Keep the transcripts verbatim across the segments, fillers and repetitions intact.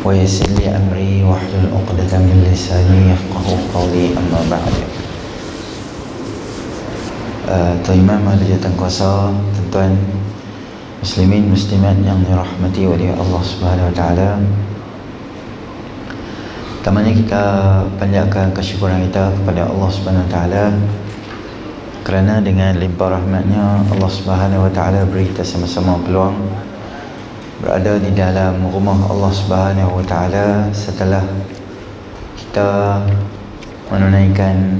ويسر لي أمري واحلل عقدة من لساني يفقهوا قولي أما بعد. uh, Tuan Imam Ahli Jawatankuasa, tuan-tuan muslimin muslimat yang dirahmati oleh Allah Subhanahu Wa Taala, pertamanya kita panjatkan kesyukuran kita kepada Allah Subhanahu Wa Taala kerana dengan limpah rahmatnya Allah Subhanahu Wa Taala beri kita sama-sama peluang berada di dalam rumah Allah Subhanahu Wa Taala setelah kita menunaikan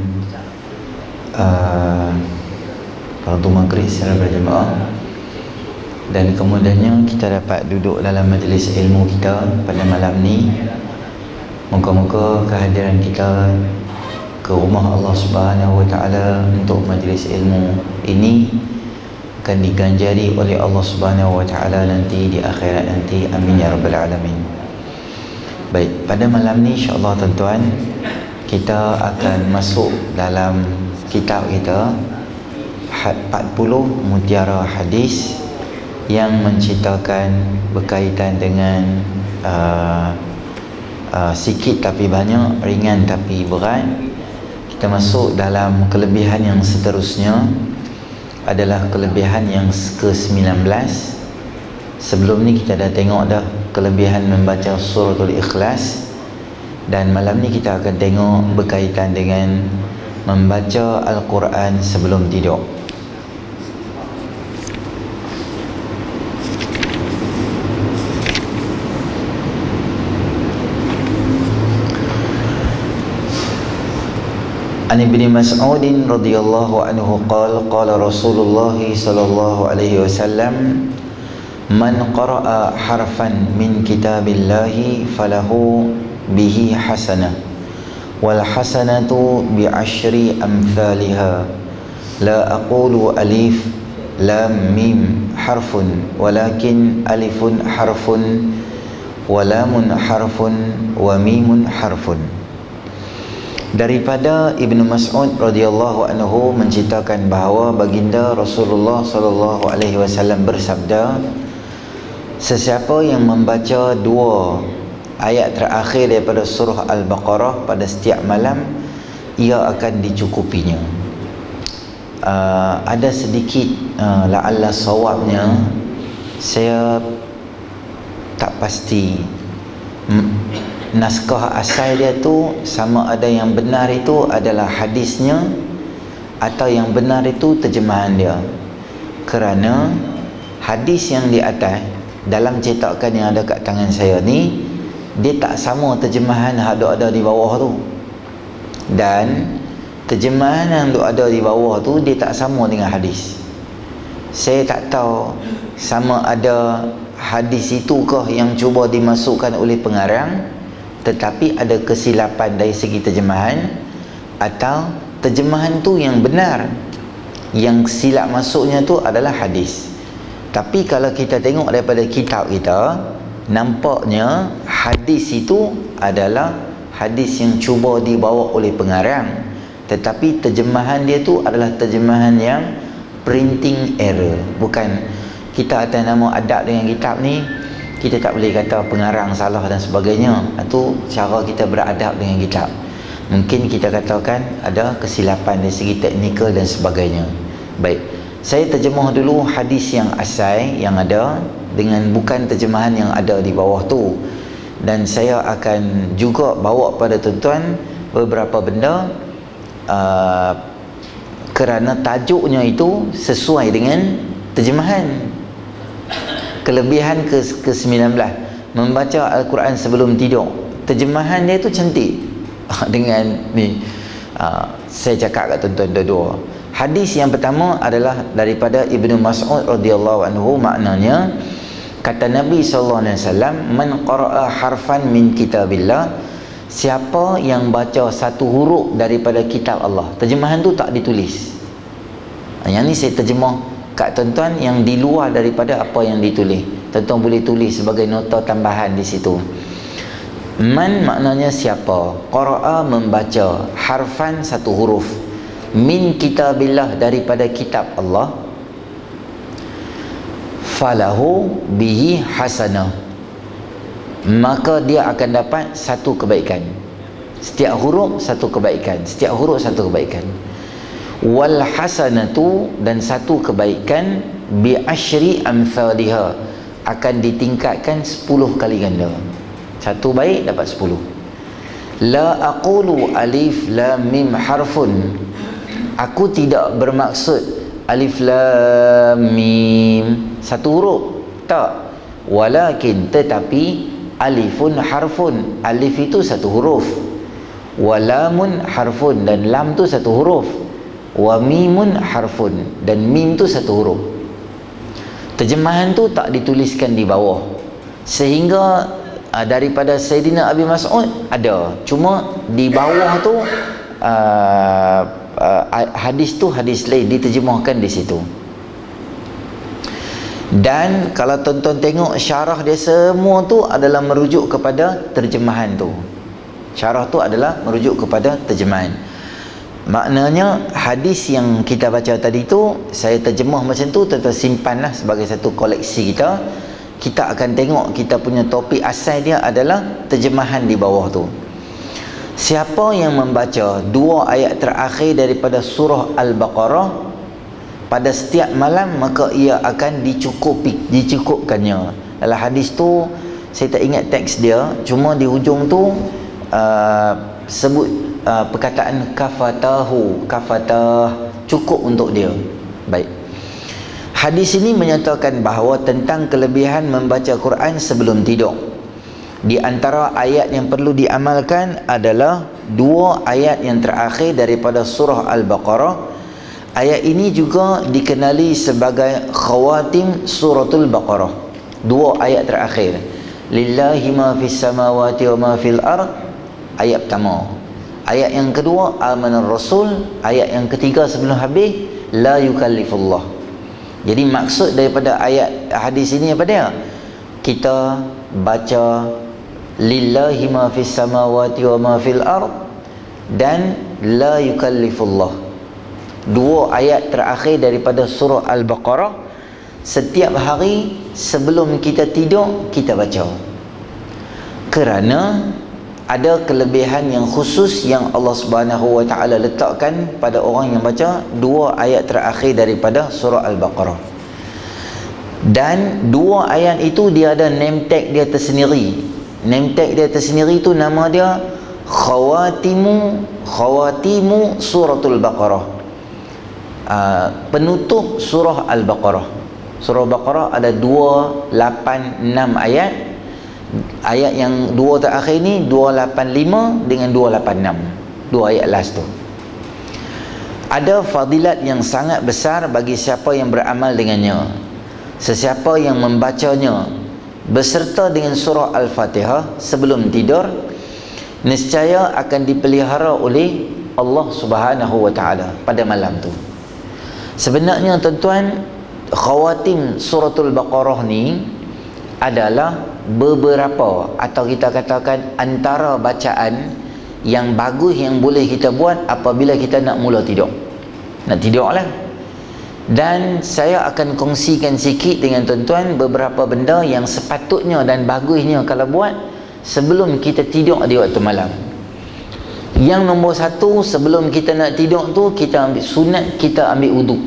uh, fardu maghrib secara berjemaah, dan kemudiannya kita dapat duduk dalam majlis ilmu kita pada malam ni. Moga-moga kehadiran kita ke rumah Allah Subhanahu Wa Taala untuk majlis ilmu ini akan diganjari oleh Allah Subhanahu Wa Taala nanti di akhirat nanti. Amin ya rabbal alamin. Baik, pada malam ni insya-Allah tuan-tuan, kita akan masuk dalam kitab kita empat puluh Mutiara Hadis yang menceritakan berkaitan dengan uh, uh, sikit tapi banyak, ringan tapi berat. Kita masuk dalam kelebihan yang seterusnya, adalah kelebihan yang ke sembilan belas. Sebelum ni kita dah tengok dah kelebihan membaca suratul Ikhlas, dan malam ni kita akan tengok berkaitan dengan membaca Al-Quran sebelum tidur. An Ibni Mas'ud radhiyallahu anhu qala qala Rasulullah sallallahu alaihi wasallam, man qara'a harfan min kitabillahi falahu bihi hasanah wal hasanatu bi asyri amthaliha la aqulu alif lam mim harfun walakin alifun harfun wa lamun harfun wa mimun harfun. Daripada Ibnu Mas'ud radhiyallahu anhu menceritakan bahawa baginda Rasulullah sallallahu alaihi wasallam bersabda, sesiapa yang membaca dua ayat terakhir daripada surah Al-Baqarah pada setiap malam, ia akan dicukupinya. Uh, ada sedikit uh, la'alla sawabnya, saya tak pasti. M- naskah asal dia tu sama ada yang benar itu adalah hadisnya atau yang benar itu terjemahan dia. Kerana hadis yang di atas dalam cetakan yang ada kat tangan saya ni, dia tak sama terjemahan yang ada di bawah tu, dan terjemahan yang ada di bawah tu dia tak sama dengan hadis. Saya tak tahu sama ada hadis itu kah yang cuba dimasukkan oleh pengarang tetapi ada kesilapan dari segi terjemahan, atau terjemahan tu yang benar, yang silap masuknya tu adalah hadis. Tapi kalau kita tengok daripada kitab kita, nampaknya hadis itu adalah hadis yang cuba dibawa oleh pengarang, tetapi terjemahan dia tu adalah terjemahan yang printing error. Bukan kita atas nama adab dengan kitab ni, kita tak boleh kata pengarang salah dan sebagainya. Itu cara kita beradab dengan kitab. Mungkin kita katakan ada kesilapan dari segi teknikal dan sebagainya. Baik, saya terjemah dulu hadis yang asal yang ada dengan bukan terjemahan yang ada di bawah tu, dan saya akan juga bawa pada tuan-tuan beberapa benda uh, kerana tajuknya itu sesuai dengan terjemahan. Kelebihan ke, ke sembilan belas, membaca Al-Quran sebelum tidur, terjemahan dia tu cantik dengan ni. uh, saya cakap kat tuan-tuan dua-dua. Hadis yang pertama adalah daripada Ibnu Mas'ud radhiyallahu anhu. Maknanya, kata Nabi sallallahu alaihi wasallam, man qara'a harfan min kitabillah, siapa yang baca satu huruf daripada kitab Allah. Terjemahan tu tak ditulis. Yang ni saya terjemah kat tuan-tuan yang di luar daripada apa yang ditulis. Tuan-tuan boleh tulis sebagai nota tambahan di situ. Man maknanya siapa, qara'a membaca, harfan satu huruf, min kitabillah daripada kitab Allah, falahu bihi hasanah, maka dia akan dapat satu kebaikan. Setiap huruf satu kebaikan, setiap huruf satu kebaikan. Wal hasanatu, dan satu kebaikan, bi asyri amsalha, akan ditingkatkan sepuluh kali ganda. Satu baik dapat sepuluh. La aqulu alif lam mim harfun, aku tidak bermaksud alif lam mim satu huruf, tak. Walakin, tetapi, alifun harfun, alif itu satu huruf, walamun harfun, dan lam tu satu huruf, wa mimun harfun, dan mim tu satu huruf. Terjemahan tu tak dituliskan di bawah, sehingga uh, daripada Sayyidina Abi Mas'ud ada, cuma di bawah tu uh, uh, hadis tu hadis lain diterjemahkan di situ. Dan kalau tuan-tuan tengok syarah dia, semua tu adalah merujuk kepada terjemahan tu. Syarah tu adalah merujuk kepada terjemahan. Maknanya hadis yang kita baca tadi tu, saya terjemah macam tu, tuan-tuan simpanlah sebagai satu koleksi kita. Kita akan tengok kita punya topik asal dia adalah terjemahan di bawah tu. Siapa yang membaca dua ayat terakhir daripada surah Al-Baqarah pada setiap malam, maka ia akan dicukupi, dicukupkannya. Dalam hadis tu saya tak ingat teks dia, cuma di hujung tu uh, sebut uh, perkataan kafatahu, kafatah, cukup untuk dia. Baik. Hadis ini menyatakan bahawa tentang kelebihan membaca Quran sebelum tidur. Di antara ayat yang perlu diamalkan adalah dua ayat yang terakhir daripada surah Al-Baqarah. Ayat ini juga dikenali sebagai khawatim suratul Baqarah. Dua ayat terakhir. Lillahi ma fis samawati wa ma fil ard. Ayat pertama. Ayat yang kedua, amanar rasul. Ayat yang ketiga sebelum habis, la yukallifullah. Jadi maksud daripada ayat hadis ini apa dia? Kita baca lillahi ma fis samawati wa ma fil ard dan la yukallifullah. Dua ayat terakhir daripada surah Al-Baqarah, setiap hari sebelum kita tidur kita baca, kerana ada kelebihan yang khusus yang Allah Subhanahu wa taala letakkan pada orang yang baca dua ayat terakhir daripada surah Al-Baqarah. Dan dua ayat itu dia ada name tag dia tersendiri. Name tag dia tersendiri tu nama dia khawatimu khawatimu suratul Baqarah. Uh, penutup surah Al-Baqarah. Surah Baqarah ada dua lapan enam ayat. Ayat yang dua terakhir ni dua lapan lima dengan dua lapan enam. Dua ayat last tu. Ada fadilat yang sangat besar bagi siapa yang beramal dengannya. Sesiapa yang membacanya beserta dengan surah Al-Fatihah sebelum tidur, nescaya akan dipelihara oleh Allah Subhanahu wa taala pada malam tu. Sebenarnya tuan-tuan, khawatim suratul Baqarah ni adalah beberapa, atau kita katakan antara bacaan yang bagus yang boleh kita buat apabila kita nak mula tidur. Nak tidur lah. Dan saya akan kongsikan sikit dengan tuan-tuan beberapa benda yang sepatutnya dan bagusnya kalau buat sebelum kita tidur di waktu malam. Yang nombor satu, sebelum kita nak tidur tu, kita ambil sunat, kita ambil wudu.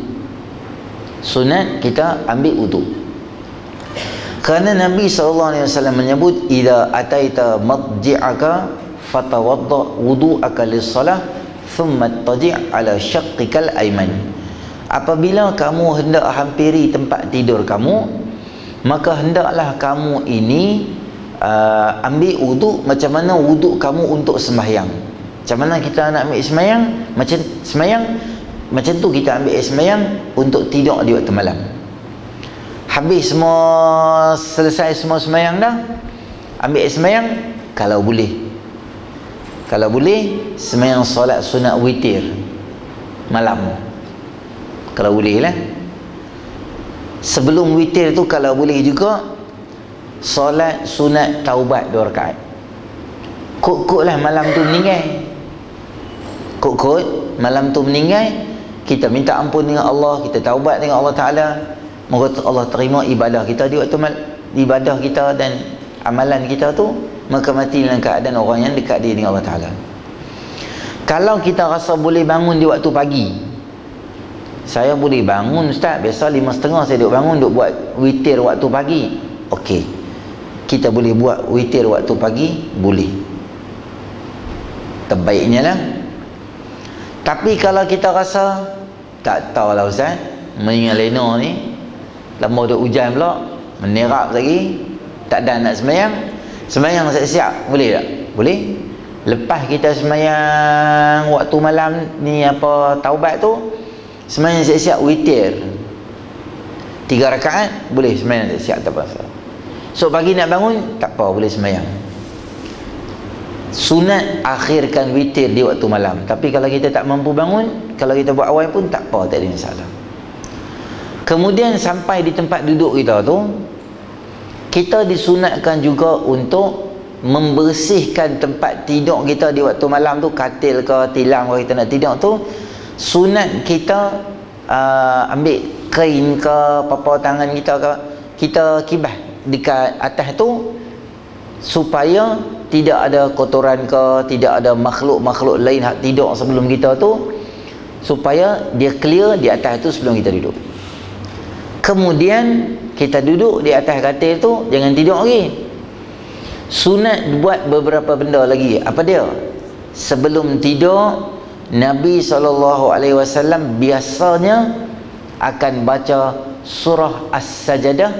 Sunat kita ambil wudu. Kerana Nabi sallallahu alaihi wasallam menyebut, idza ataita madji'aka fatawadda wudu'aka lis-salah thumma taji' ala syaqqikal ayman. Apabila kamu hendak hampiri tempat tidur kamu, maka hendaklah kamu ini uh, ambil wudu macam mana wudu kamu untuk sembahyang. Macam mana kita nak ambil sembahyang? Macam sembahyang, macam tu kita ambil sembahyang untuk tidur di waktu malam. Habis semua, selesai semua sembahyang dah, ambil sembahyang kalau boleh. Kalau boleh, sembahyang solat sunat witir malam. Kalau boleh lah. Sebelum witir tu kalau boleh juga solat sunat taubat dua rakaat. Kut-kut lah malam tu meninggal. Kut-kut malam tu meninggal, kita minta ampun dengan Allah, kita taubat dengan Allah Ta'ala. Moga Allah terima ibadah kita di waktu mal ibadah kita, dan amalan kita tu, maka mati dalam keadaan orang yang dekat dia dengan Allah Ta'ala. Kalau kita rasa boleh bangun di waktu pagi, saya boleh bangun Ustaz, biasa lima setengah saya duk bangun, duk buat witir waktu pagi. Okey, kita boleh buat witir waktu pagi, boleh, terbaiknya lah. Tapi kalau kita rasa tak tahulah Ustaz, mengingat lena ni lama duk hujan pula, menerap lagi, tak ada nak sembahyang, sembahyang siap-siap, boleh tak? Boleh. Lepas kita sembahyang waktu malam ni apa taubat tu, sembahyang siap-siap witir tiga rakaat, boleh sembahyang siap-siap, tak apa. So pagi nak bangun, tak apa, boleh sembahyang. Sunat akhirkan witir di waktu malam. Tapi kalau kita tak mampu bangun, kalau kita buat awal pun tak apa, tak ada masalah. Kemudian sampai di tempat duduk kita tu, kita disunatkan juga untuk membersihkan tempat tidur kita di waktu malam tu, katil ke tilam kalau kita nak tidur tu, sunat kita uh, ambil kain ke papan tangan kita ke, kita kibas dekat atas tu, supaya tidak ada kotoran ke, tidak ada makhluk-makhluk lain hak tidur sebelum kita tu, supaya dia clear di atas tu sebelum kita duduk. Kemudian kita duduk di atas katil tu, jangan tidur lagi. Sunat buat beberapa benda lagi. Apa dia? Sebelum tidur, Nabi sallallahu alaihi wasallam biasanya akan baca surah As-Sajdah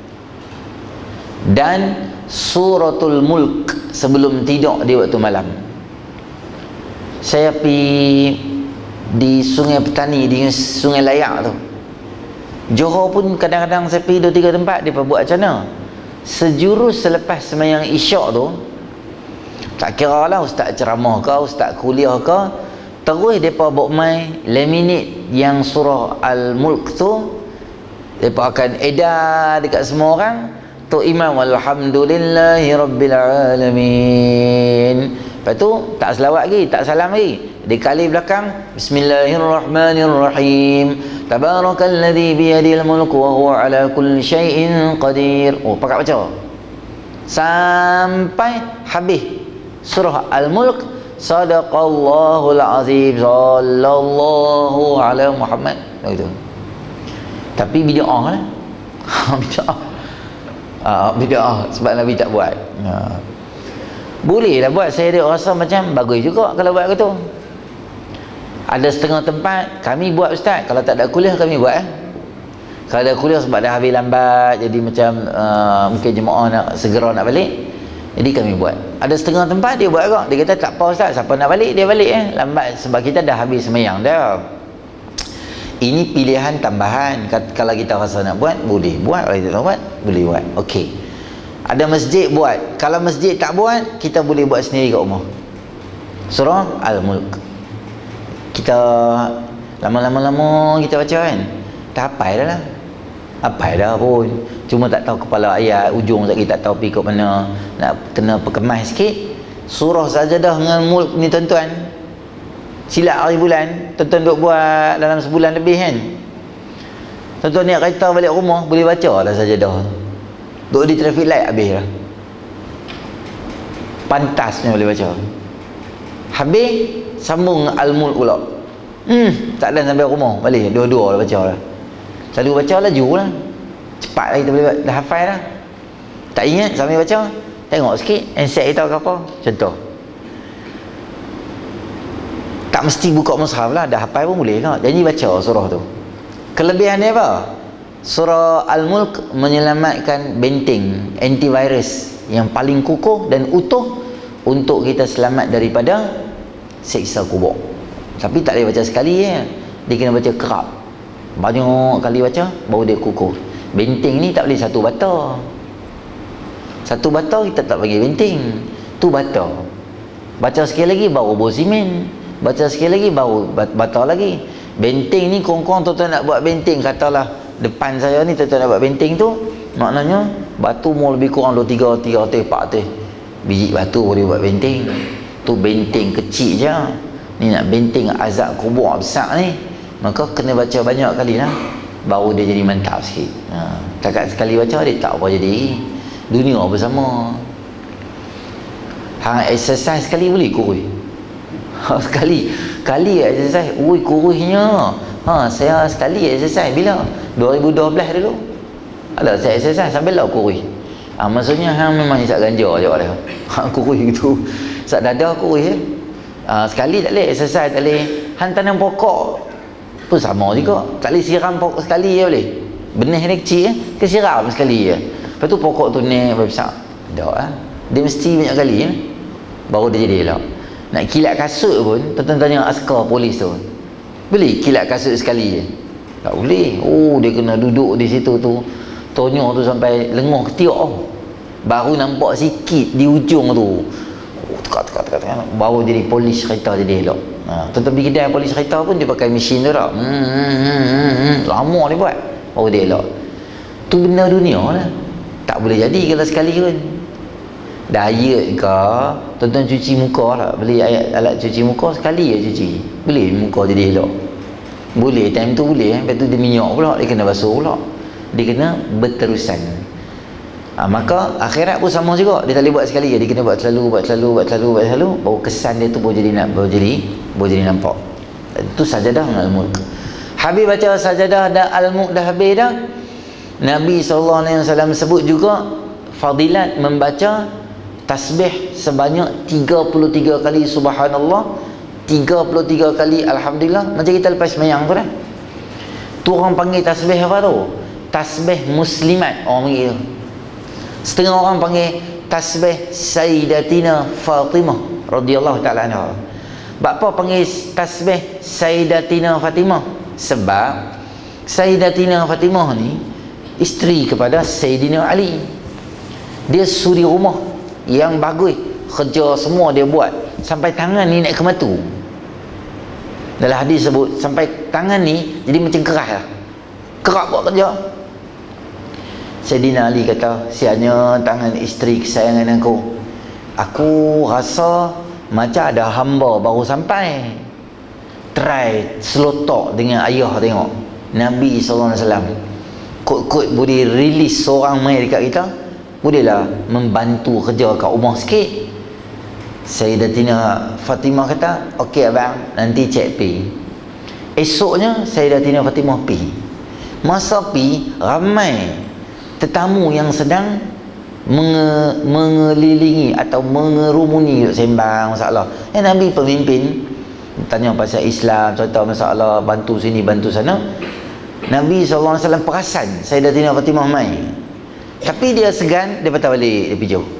dan suratul Mulk sebelum tidur di waktu malam. Saya pergi di Sungai Petani, di Sungai Layak tu, Johor pun kadang-kadang saya pergi dua tiga tempat, dia buat macam mana. Sejurus selepas sembahyang isyak tu, tak kira lah ustaz ceramah ke, ustaz kuliah ke, terus mereka buat main laminate yang surah Al-Mulk tu, mereka akan edar dekat semua orang. Tu imam alhamdulillahi rabbil alamin. Lepas tu tak selawat lagi, tak salam lagi, di kali belakang bismillahirrahmanirrahim, tabarakalladzi biyadil mulku wa huwa ala kulli syai'in qadir. Oh, pakat baca sampai habis surah Al-Mulk. Sadaqallahul azim, sallallahu ala Muhammad. Begitu. Tapi bid'ah lah. Bid'ah. Ah, bid'ah sebab Nabi tak buat. Ha. Boleh lah buat. Saya ada rasa macam bagus juga kalau buat gitu. Ada setengah tempat kami buat ustaz, kalau tak ada kuliah kami buat eh. Kalau ada kuliah sebab dah habis lambat, jadi macam uh, mungkin jemaah nak segera nak balik, jadi kami buat. Ada setengah tempat dia buat agak, dia kata tak apa ustaz, siapa nak balik dia balik eh, lambat sebab kita dah habis sembahyang dah. Ini pilihan tambahan. Kalau kita rasa nak buat, boleh buat. Kalau kita nak buat, boleh buat. Okey. Ada masjid buat. Kalau masjid tak buat, kita boleh buat sendiri kat rumah. Surah Al-Mulk. Kita lama-lama-lama kita baca kan, tak hafal dah lah. Hafal dah pun, cuma tak tahu kepala ayat, ujung lagi tak tahu pergi kat mana. Nak kena perkemas sikit. Surah Sajdah dengan Mulk ni tuan-tuan, silap hari bulan, tuan-tuan duk buat dalam sebulan lebih kan. Tuan-tuan ni kereta balik rumah, boleh baca lah Sajdah. Duk di traffic light habis lah, pantasnya boleh baca. Habis sambung Al-Mulk pula, hmm, tak ada sampai rumah balik, dua-dua lah baca lah. Selalu baca laju lah, cepat lah kita boleh buat, dah hafal lah. Tak ingat sambil baca, tengok sikit handset kita ke apa, contoh. Tak mesti buka mushaf lah, dah hafal pun boleh tak? Jadi baca surah tu. Kelebihan dia apa? Surah Al-Mulk menyelamatkan benteng antivirus yang paling kukuh dan utuh untuk kita selamat daripada siksa kubur. Tapi tak boleh baca sekali ya, dia kena baca kerap, banyak kali baca baru dia kukuh. Benteng ni tak boleh satu bata. Satu bata kita tak bagi benteng, tu bata. Baca sekali lagi baru bau simen, baca sekali lagi baru bata lagi. Benteng ni kong-kong tuan-tuan nak buat benteng, katalah depan saya ni tuan-tuan nak buat benteng tu, maknanya batu mau lebih kurang dua tiga tiga ratus empat ratus biji batu boleh buat benteng. Tu benteng kecil je. Ni nak benteng azab kubur besar ni, maka kena baca banyak kali lah baru dia jadi mantap sikit. Ha, takat sekali baca dia tak apa jadi. dunia bersama. Hang exercise sekali boleh kurus. Ha, sekali kali exercise, ui kurusnya. Ha, saya sekali exercise bila? dua ribu dua belas dulu. Ada saya exercise sampai lah kurus. Ha, maksudnya hang memang isap ganja je dia. Ha, kurus gitu. Isap dada kurus je. Ha, sekali tak boleh exercise, tak boleh. Hang tanam pokok pun sama juga. Tak boleh siram pokok sekali je boleh. Benih dia kecil eh, ke siram sekali je. Lepas tu pokok tu naik besar. Tak ah. Dia mesti banyak kali eh, baru dia jadi elok. Nak kilat kasut pun, tuan-tuan tanya askar polis tu, boleh kilat kasut sekali je? Tak boleh. Oh, dia kena duduk di situ tu, tonyo tu sampai lenguh ketiak oh. Baru nampak sikit di ujung tu. Oh, tekak, tekak, tekak, tekak. Baru jadi polis kereta jadi elok. Ha, tuan-tuan pergi kedai polis kereta pun dia pakai mesin tu tak? Hmm, hmm, hmm, hmm. Lama dia buat, baru dia elok. Tu benda dunia lah. Tak boleh jadi kalau sekali pun. Diet ke, tuan-tuan cuci muka lah, beli ayat alat cuci muka sekali je cuci, boleh muka jadi elok. Boleh, time tu boleh eh. Lepas tu dia minyak pula, dia kena basuh pula, dia kena berterusan. Ha, maka akhirat pun sama juga, dia tak boleh buat sekali je, dia kena buat selalu, buat selalu, buat selalu, buat selalu, baru kesan dia tu baru jadi nak, baru jadi baru jadi nampak. Itu sajadah dengan al-mulk. Habis baca sajadah dan al-mulk dah habis dah, Nabi sallallahu alaihi wasallam sebut juga fadilat membaca tasbih sebanyak tiga puluh tiga kali subhanallah, tiga puluh tiga kali alhamdulillah. Macam kita lepas semayang tu dah. Tu orang panggil tasbih apa tu? Tasbih muslimat orang panggil. Setengah orang panggil tasbih Sayyidatina Fatimah radhiyallahu taala anha. Bapa panggil tasbih Sayyidatina Fatimah? Sebab Sayyidatina Fatimah ni isteri kepada Sayyidina Ali. Dia suri rumah yang bagus, kerja semua dia buat sampai tangan ni naik ke matu. Dalam hadis sebut sampai tangan ni jadi macam keras lah, kerak buat kerja. Sayyidina Ali kata, sianya tangan isteri kesayangan aku, aku rasa macam ada hamba baru sampai. Try slow talk dengan ayah, tengok Nabi sallallahu alaihi wasallam kot-kot boleh release seorang mai dekat kita, bolehlah membantu kerja kat rumah sikit. Sayyidatina Fatimah kata, okey abang, nanti cek pi. Esoknya Sayyidatina Fatimah pi. Masa pi, ramai tetamu yang sedang menge, mengelilingi atau mengerumuni duk sembang masalah. Eh, Nabi pemimpin tanya pasal Islam, cerita masalah, bantu sini bantu sana. Nabi sallallahu alaihi wasallam perasan Sayyidatina Fatimah mai, tapi dia segan, dia patah balik, dia pergi jauh.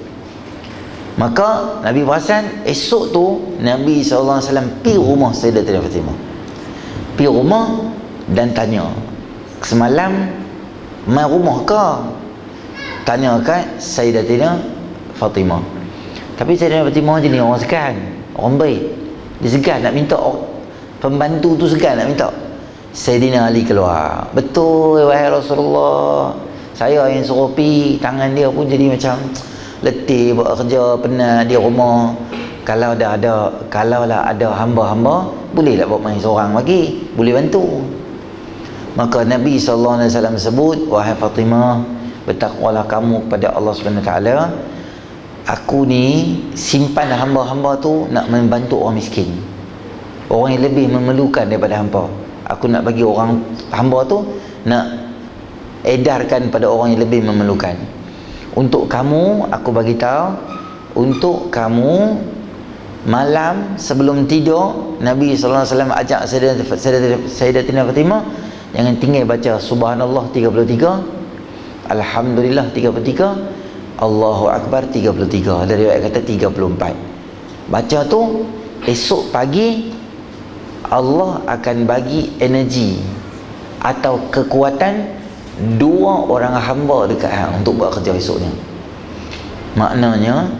Maka Nabi perasan, esok tu Nabi sallallahu alaihi wasallam pergi rumah Sayyidatina Fatimah, pergi rumah dan tanya, semalam mai rumah ke? Tanya kat Sayyidatina Fatimah. Tapi Sayyidatina Fatimah jenis orang segan, orang baik, dia segan nak minta pembantu tu, segan nak minta. Sayyidina Ali keluar, betul wahai Rasulullah, saya yang suruh pi. Tangan dia pun jadi macam letih buat kerja, penat di rumah. Kalau dah ada, kalau lah ada hamba-hamba, bolehlah buat main seorang lagi, boleh bantu. Maka Nabi sallallahu alaihi wasallam sebut, wahai Fatimah, bertakwalah kamu kepada Allah Subhanahu wa taala. Aku ni simpan hamba-hamba tu nak membantu orang miskin, orang yang lebih memerlukan daripada hamba. Aku nak bagi orang hamba tu, nak edarkan pada orang yang lebih memerlukan. Untuk kamu, aku bagi tahu, untuk kamu malam sebelum tidur, Nabi sallallahu alaihi wasallam ajak Sayyidatina Fatimah jangan tinggal baca subhanallah tiga puluh tiga, alhamdulillah tiga puluh tiga, Allahu akbar tiga puluh tiga. Dari riwayat kata tiga puluh empat. Baca tu, esok pagi Allah akan bagi energi atau kekuatan dua orang hamba dekat hang untuk buat kerja esoknya. Maknanya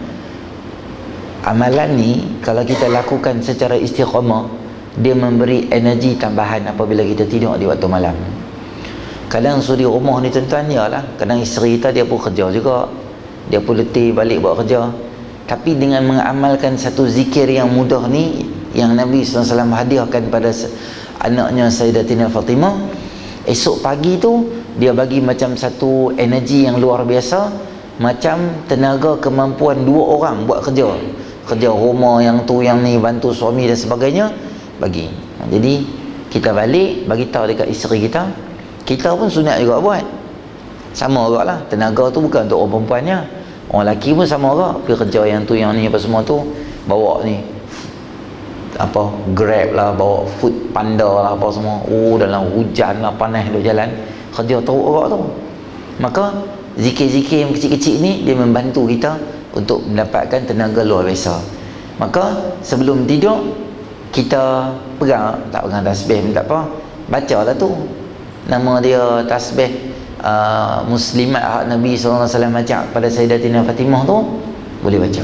amalan ni kalau kita lakukan secara istiqamah, dia memberi energi tambahan apabila kita tidur di waktu malam. Kadang suri rumah ni tuan-tuan, yalah, kadang isteri kita dia pun kerja juga, dia pun letih balik buat kerja. Tapi dengan mengamalkan satu zikir yang mudah ni, yang Nabi sallallahu alaihi wasallam hadiahkan pada anaknya Sayyidatina Fatimah, esok pagi tu dia bagi macam satu energi yang luar biasa macam tenaga kemampuan dua orang buat kerja kerja rumah, yang tu yang ni, bantu suami dan sebagainya, bagi. Ha, jadi kita balik bagi tahu dekat isteri kita, kita pun sunat juga buat. Sama juga lah, tenaga tu bukan untuk orang perempuannya, orang lelaki pun sama juga, pergi kerja yang tu yang ni apa semua tu, bawa ni apa Grab lah, bawa Food Panda lah apa semua, oh dalam hujan lah, panas duk jalan, kerja teruk juga tu. Maka zikir-zikir yang kecil-kecil ni dia membantu kita untuk mendapatkan tenaga luar biasa. Maka sebelum tidur kita pegang, tak pegang tasbih pun tak apa, bacalah tu nama dia tasbih uh, Muslimat hak Nabi sallallahu alaihi wasallam ajak pada Sayyidatina Fatimah tu, boleh baca.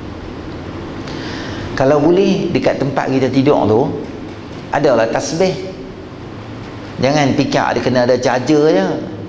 Kalau boleh dekat tempat kita tidur tu adalah tasbih, jangan fikir dia kena ada charger je.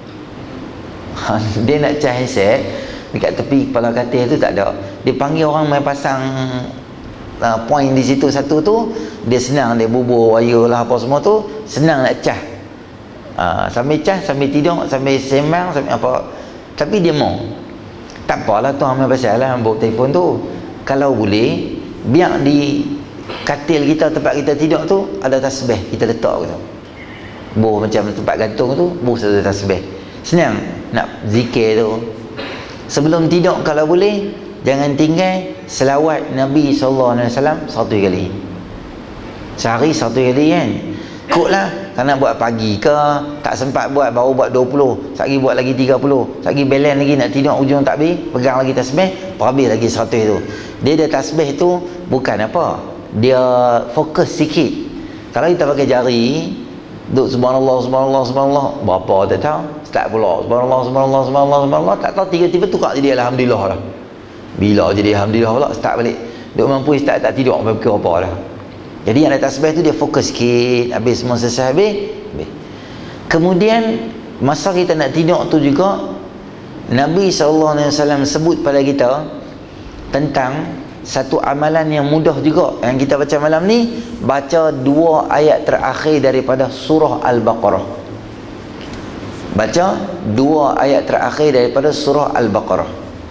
Dia nak charge handset dekat tepi kepala katil tu tak ada, dia panggil orang main pasang uh, point di situ satu tu, dia senang, dia bubur wire lah apa semua tu, senang nak charge. Uh, sambil charge, sambil tidur, sambil sembang, sambil apa, tapi dia mau tak apalah tu amal pasal lah bawa telefon tu. Kalau boleh biar di katil kita, tempat kita tidur tu ada tasbih, kita letak tu, buh macam tempat gantung tu, buh satu tasbih, senang nak zikir tu. Sebelum tidur kalau boleh jangan tinggal selawat Nabi sallallahu alaihi wasallam satu kali sehari, satu kali kan. Kutlah, kalau nak buat pagi ke tak sempat buat, baru buat dua puluh, sekali buat lagi tiga puluh, sekali balance lagi nak tidur ujung tak habis, pegang lagi tasbih, habis lagi seratus tu. Dia ada tasbih tu bukan apa, dia fokus sikit. Kalau kita pakai jari duk subhanallah subhanallah subhanallah berapa tak tahu, start pula subhanallah subhanallah subhanallah subhanallah tak tahu, tiba-tiba tukar jadi alhamdulillah lah. Bila jadi alhamdulillah pula start balik, duk mampu start tak tidur sampai pukul apa dah. Jadi yang ada tasbih tu dia fokus sikit, habis semua selesai habis, habis. Kemudian masa kita nak tidur tu juga Nabi sallallahu alaihi wasallam sebut pada kita tentang satu amalan yang mudah juga yang kita baca malam ni, baca dua ayat terakhir daripada surah Al-Baqarah. Baca dua ayat terakhir daripada surah Al-Baqarah.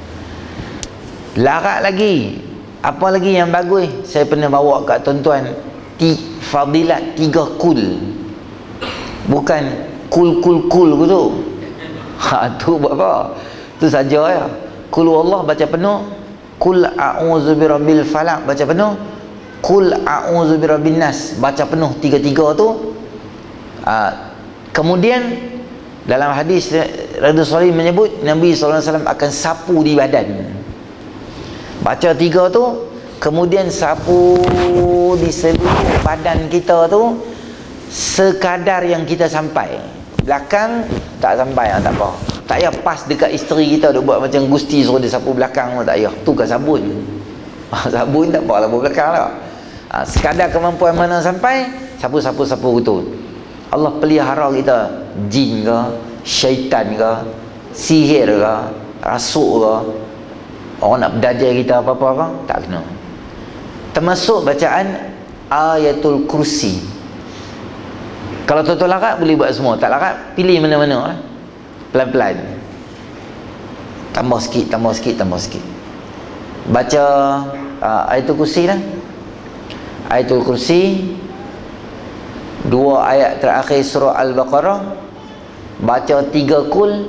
Larat lagi, apa lagi yang bagus, saya pernah bawa kat tuan-tuan ti, fadilat tiga kul, bukan kul kul kul gitu. Ha tu buat apa? Tu saja ya. Kul Allah baca penuh, kul a'udzu birabbil falaq baca penuh, kul a'udzu birabbin nas baca penuh, tiga-tiga tu. Ha, kemudian dalam hadis Rasulullah menyebut Nabi sallallahu alaihi wasallam akan sapu di badan. Baca tiga tu, kemudian sapu di seluruh badan kita tu sekadar yang kita sampai. Belakang tak sampai, tak apa, tak payah pas dekat isteri kita duk buat macam Gusti suruh dia sapu belakang, tak payah, tu kan sabun. Sabun tak apa lah buat belakang lah. Ha, sekadar kemampuan mana sampai, sapu-sapu-sapu tu. Allah pelihara kita jin ke, syaitan ke, sihir ke, rasuk ke, orang nak berdajal kita apa-apa apa, tak kena. Termasuk bacaan ayatul kursi. Kalau tuan-tuan larat boleh buat semua, tak larat pilih mana-mana lah, pelan-pelan, tambah sikit, tambah sikit, tambah sikit. Baca uh, ayatul kursi lah, ayatul kursi, dua ayat terakhir surah Al-Baqarah, baca tiga kul,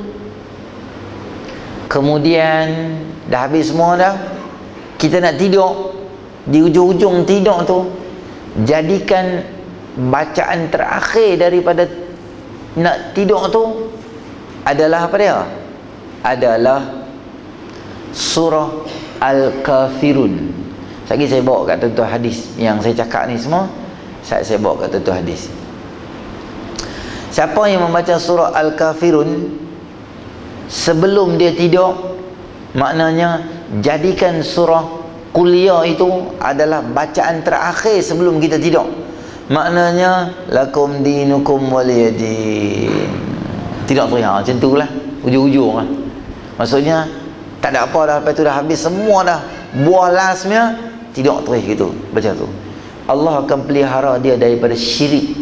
kemudian dah habis semua dah, kita nak tidur, di ujung-ujung tidur tu jadikan bacaan terakhir daripada nak tidur tu adalah apa dia? Adalah surah Al-Kafirun. Lagi saya bawa kat tuan-tuan hadis yang saya cakap ni semua, saya saya bawa kat tuan-tuan hadis. Siapa yang membaca surah Al-Kafirun sebelum dia tidur, maknanya jadikan surah kuliah itu adalah bacaan terakhir sebelum kita tidur. Maknanya lakum dinukum waliyadin. Tidak terlihat macam tu lah, ujung-ujung lah. Maksudnya tak ada apa dah, lepas tu dah habis semua dah, buah lastnya tidur terus gitu, baca tu. Allah akan pelihara dia daripada syirik,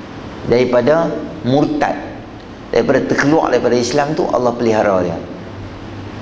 daripada murtad, daripada terkeluar daripada Islam tu, Allah pelihara dia.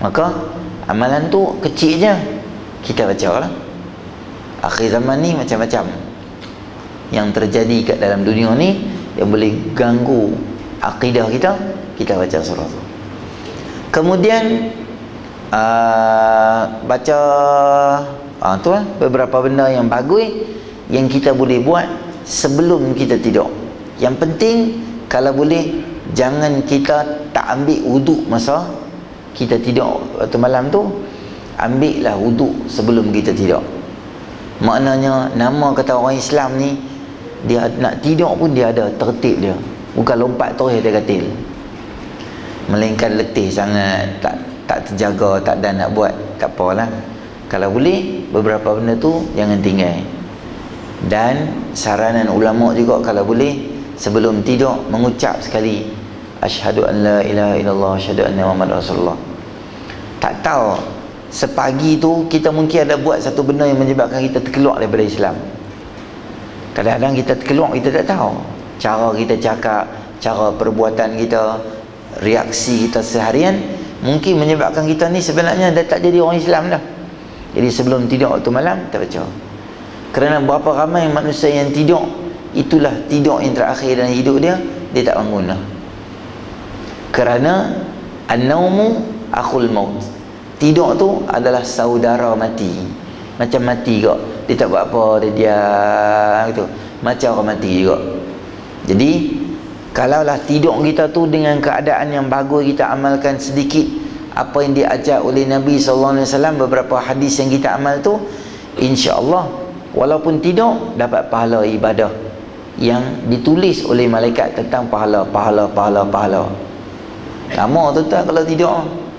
Maka amalan tu kecil je, kita baca lah. Akhir zaman ni macam-macam yang terjadi kat dalam dunia ni yang boleh ganggu akidah kita, kita baca surah tu. Kemudian uh, baca uh, tu lah, beberapa benda yang bagus yang kita boleh buat sebelum kita tidur. Yang penting kalau boleh jangan kita tak ambil wuduk masa kita tidur waktu malam tu. Ambillah wuduk sebelum kita tidur. Maknanya nama kata orang Islam ni, dia nak tidur pun dia ada tertib dia, bukan lompat terus dia katil. Melainkan letih sangat, tak tak terjaga, tak ada nak buat, tak apalah. Kalau boleh beberapa benda tu jangan tinggal. Dan saranan ulama juga kalau boleh sebelum tidur mengucap sekali asyhadu an la ilaha illallah asyhadu anna muhammadar rasulullah. Tak tahu sepagi tu kita mungkin ada buat satu benda yang menyebabkan kita terkeluar daripada Islam. Kadang-kadang kita terkeluar, kita tak tahu. Cara kita cakap, cara perbuatan kita, reaksi kita seharian mungkin menyebabkan kita ni sebenarnya dah tak jadi orang Islam dah. Jadi sebelum tidur waktu malam kita baca. Kerana berapa ramai manusia yang tidur, itulah tidur yang terakhir dalam hidup dia, dia tak bangun dah. Kerana an-naumu akhul maut. Tidur tu adalah saudara mati. Macam mati kok, dia tak buat apa, dia diam gitu, macam orang mati juga. Jadi kalaulah tidur kita tu dengan keadaan yang bagus, kita amalkan sedikit apa yang diajar oleh Nabi sallallahu alaihi wasallam, beberapa hadis yang kita amal tu, insya-Allah walaupun tidur dapat pahala ibadah yang ditulis oleh malaikat tentang pahala, pahala, pahala, pahala. Lama tu tak kalau tidur.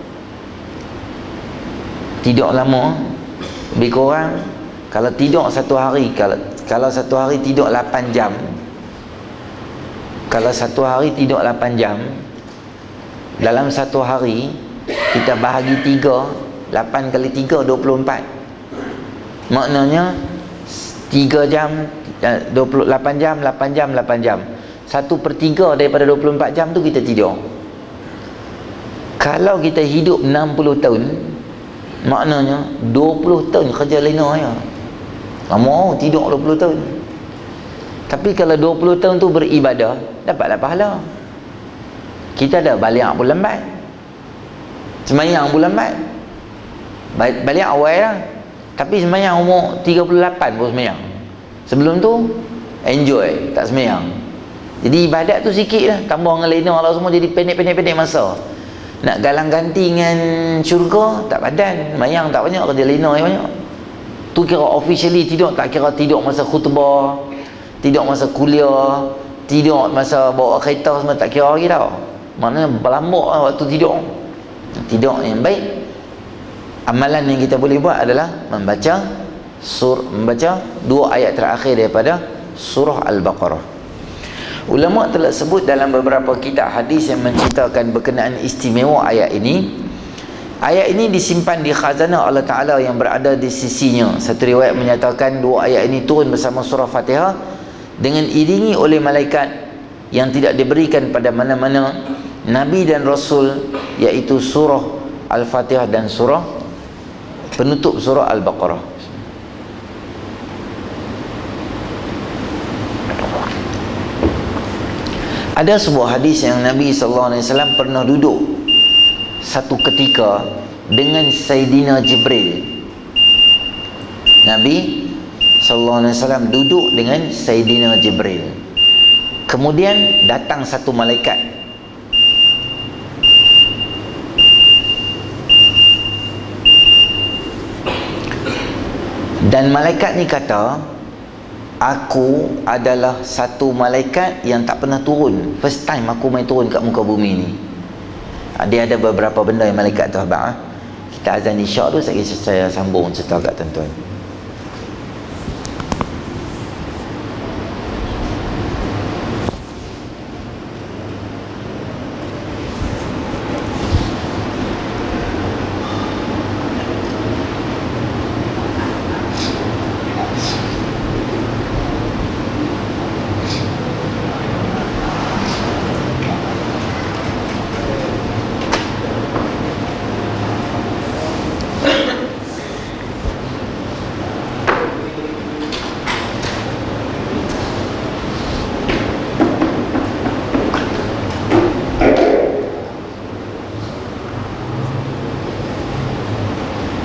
Tidur lama lebih kurang kalau tidur satu hari, kalau kalau satu hari tidur lapan jam, kalau satu hari tidur lapan jam, dalam satu hari kita bahagi tiga, lapan kali tiga dua puluh empat. Maknanya tiga jam, dua puluh lapan jam, lapan jam, lapan jam. Satu per tiga daripada dua puluh empat jam tu kita tidur. Kalau kita hidup enam puluh tahun, maknanya dua puluh tahun kerja lena ya. Lama tidur dua puluh tahun. Tapi kalau dua puluh tahun tu beribadah, dapatlah pahala. Kita dah balik pun lambat. Semayang pun lambat. Balik awal lah. Tapi semayang umur tiga puluh lapan pun semayang. Sebelum tu enjoy, tak semayang. Jadi ibadat tu sikit lah. Tambah dengan lena Allah semua, jadi pendek-pendek-pendek masa. Nak galang ganti dengan syurga tak padan, mayang tak banyak, kerja lena yang banyak. Tu kira officially tidur, tak kira tidur masa khutbah, tidur masa kuliah, tidur masa bawa kereta semua, tak kira lagi tau. Maknanya berlambak lah waktu tidur. Tidur yang baik. Amalan yang kita boleh buat adalah membaca sur membaca dua ayat terakhir daripada surah Al-Baqarah. Ulama telah sebut dalam beberapa kitab hadis yang menceritakan berkenaan istimewa ayat ini. Ayat ini disimpan di khazanah Allah Ta'ala yang berada di sisinya. Satu riwayat menyatakan dua ayat ini turun bersama surah Fatihah dengan iringi oleh malaikat yang tidak diberikan pada mana-mana Nabi dan Rasul, iaitu surah Al-Fatihah dan surah penutup surah Al-Baqarah. Ada sebuah hadis yang Nabi sallallahu alaihi wasallam pernah duduk satu ketika dengan Sayyidina Jibril. Nabi sallallahu alaihi wasallam duduk dengan Sayyidina Jibril. Kemudian datang satu malaikat. Dan malaikat ni kata, aku adalah satu malaikat yang tak pernah turun. First time aku main turun kat muka bumi ni. Dia ada beberapa benda yang malaikat tu abang. Kita azan isyak tu, saya, saya sambung cerita kat tuan-tuan.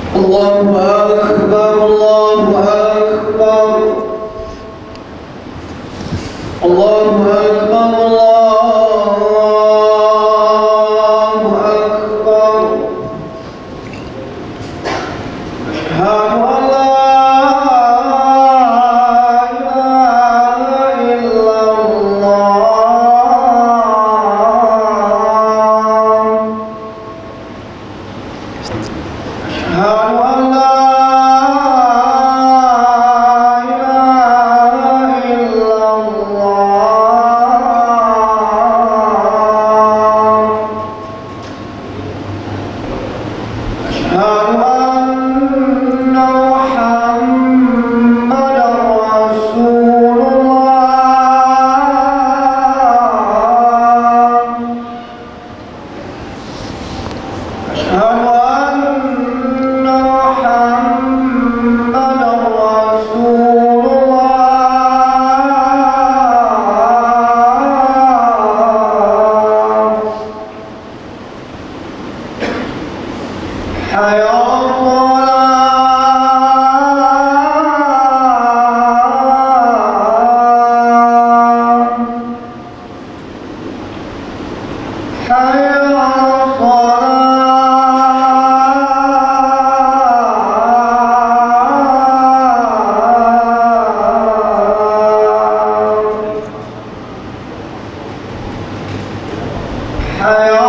Allahu Akbar, Allahu Akbar, Allahu Akbar, Allahu Akbar. Asyhadu an la ilaha illallah. Asyhadu an la ilaha illallah. Asyhadu anna Muhammadar Rasulullah. Asyhadu anna Muhammadar Rasulullah. Hayya 'alas-shalah. Hayya 'alas-salah. Hayya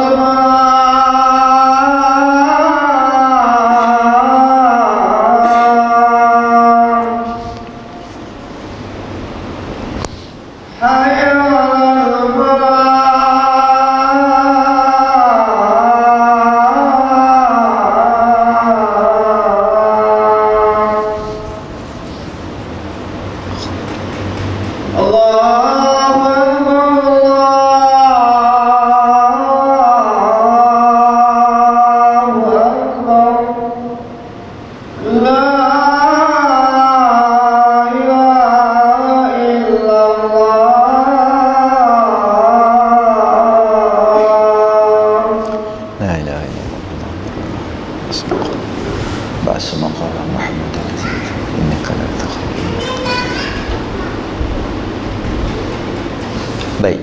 'alas-falah. Hayya 'alas-falah. Allahu Akbar, Allahu Akbar. La ilaha illallah. La ilaha illallah. Ba'su maqala Muhammad innaka la takhlu. Baik.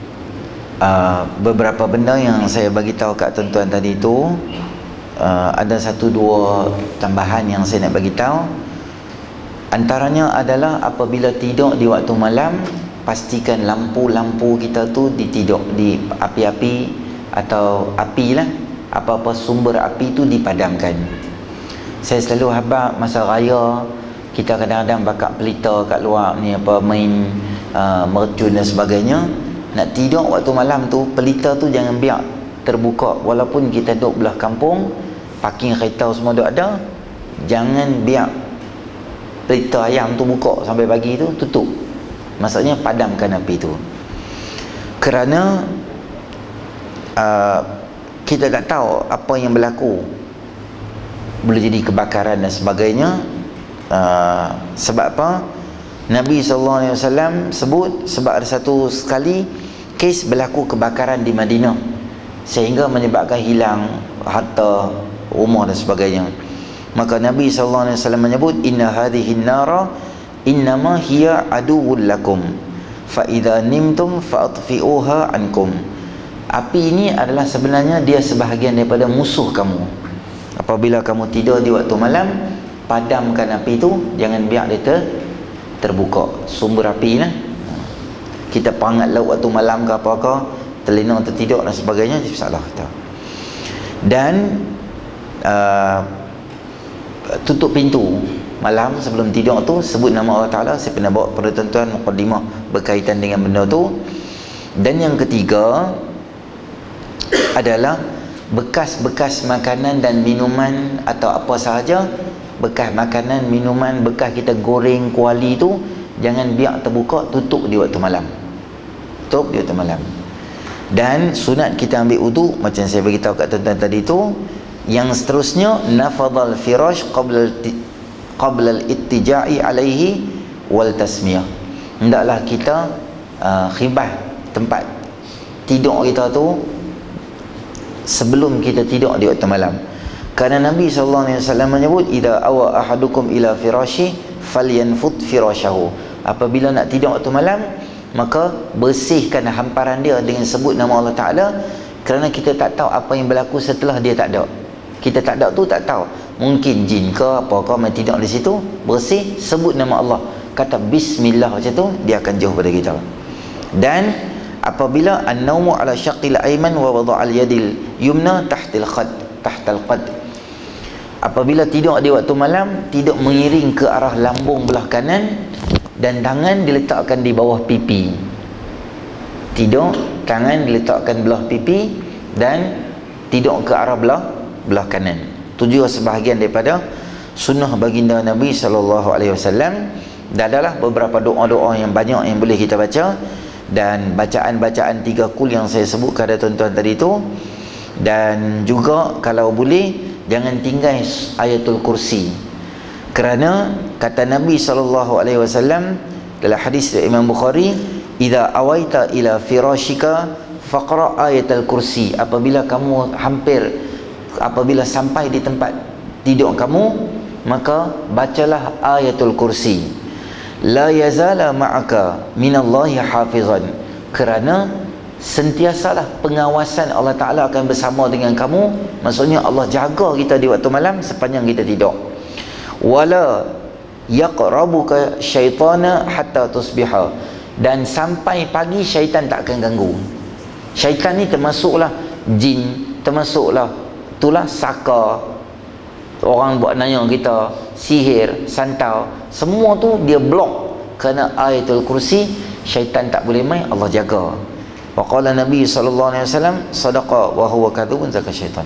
Uh, beberapa benda yang saya bagi tahu kat tuan-tuan tadi tu, uh, ada satu dua tambahan yang saya nak bagi tahu. Antaranya adalah apabila tidur di waktu malam, pastikan lampu-lampu kita tu ditidur di api-api atau api lah, apa-apa sumber api tu dipadamkan. Saya selalu habaq masa raya, kita kadang-kadang bakar pelita kat luar ni, apa main uh, mercun dan sebagainya. Nak tidur waktu malam tu, pelita tu jangan biar terbuka. Walaupun kita duduk belah kampung, parking kereta semua duk ada, jangan biar pelita ayam tu buka sampai pagi tu, tutup. Maksudnya padamkan api tu. Kerana uh, kita tak tahu apa yang berlaku, boleh jadi kebakaran dan sebagainya. Uh, sebab apa? Nabi sallallahu alaihi wasallam sebut sebab ada satu sekali kes berlaku kebakaran di Madinah sehingga menyebabkan hilang harta, rumah dan sebagainya. Maka Nabi sallallahu alaihi wasallam menyebut, inna hadhihi an-nara innama hiya aduwwul lakum fa idza nimtum fa'tfi'uha ankum. Api ini adalah sebenarnya dia sebahagian daripada musuh kamu. Apabila kamu tidur di waktu malam, padamkan api itu, jangan biar dia ter, terbuka sumber api lah. Kita pangat lah waktu malam ke apa-apa, terlena tertidur dan sebagainya, salah kita. Dan uh, tutup pintu malam sebelum tidur tu, sebut nama Allah Ta'ala. Saya pernah bawa pada tuan-tuan mukadimah berkaitan dengan benda tu. Dan yang ketiga adalah bekas-bekas makanan dan minuman atau apa sahaja, bekas makanan, minuman, bekas kita goreng, kuali tu, jangan biar terbuka, tutup di waktu malam. Tutup di waktu malam. Dan sunat kita ambil wudu, macam saya beritahu kat tuan-tuan tadi tu. Yang seterusnya, nafadhal firash qabla qabla al-ittija'i alaihi wal tasmiyah. Hendaklah kita uh, khibah tempat tidur kita tu sebelum kita tidur di waktu malam. Kerana Nabi sallallahu alaihi wasallam menyebut, idza awa ahadukum ila firashi falyanfut firashahu. Apabila nak tidur waktu malam, maka bersihkan hamparan dia dengan sebut nama Allah Ta'ala, kerana kita tak tahu apa yang berlaku setelah dia tak ada. Kita tak ada tu tak tahu, mungkin jin ke apa ke main tidur di situ. Bersih, sebut nama Allah, kata bismillah, macam tu dia akan jauh pada kita. Dan apabila an-naumu ala syaqqil ayman wa wada'al yadil yumna tahtil khad tahtal qad, apabila tidur di waktu malam, tidur mengiring ke arah lambung belah kanan dan tangan diletakkan di bawah pipi. Tidur, tangan diletakkan belah pipi dan tidur ke arah belah belah kanan. Itu juga sebahagian daripada sunnah baginda Nabi sallallahu alaihi wasallam. Dan adalah beberapa doa-doa yang banyak yang boleh kita baca, dan bacaan-bacaan tiga kul yang saya sebut kepada tuan-tuan tadi tu. Dan juga kalau boleh jangan tinggal ayatul kursi, kerana kata Nabi sallallahu alaihi wasallam dalam hadis dari Imam Bukhari, idza awaita ila firashika faqra ayatul kursi. Apabila kamu hampir apabila sampai di tempat tidur kamu, maka bacalah ayatul kursi. La yazala ma'aka minallahi hafizan, kerana sentiasalah pengawasan Allah Ta'ala akan bersama dengan kamu. Maksudnya Allah jaga kita di waktu malam sepanjang kita tidur. Wala yaqrabuka syaitana hatta tusbiha, dan sampai pagi syaitan tak akan ganggu. Syaitan ni termasuklah jin, termasuklah itulah saka, orang buat nanya kita, sihir, santau, semua tu dia blok. Kerana ayatul kursi, syaitan tak boleh main, Allah jaga. Wa qala Nabi sallallahu alaihi wasallam, sadaqa wa huwa kadzubun zaka syaitan.